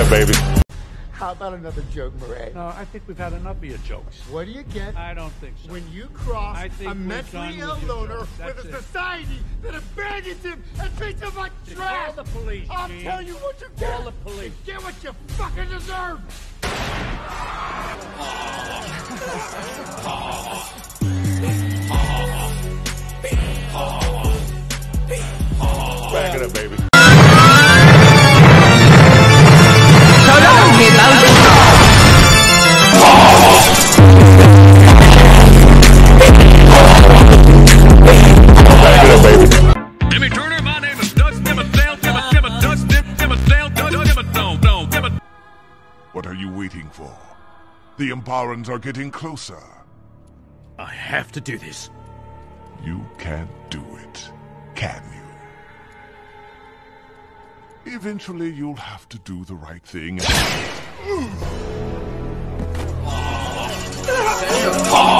a baby. How about another joke, Murray? No, I think we've had enough of your jokes. What do you get I don't think so. when you cross I think a we're mentally done ill with your loner jokes. with That's a it. society that abandons him and treats him like trash? Call the police, I'll Gene. tell you what you get. Call the police. You get what you fucking deserve. Back it up, baby. Back it up, baby. Jimmy Turner, my name is Doug Dimmadale, Dimmadale. What are you waiting for? The Imparans are getting closer. I have to do this. You can't do it, can you? Eventually, you'll have to do the right thing.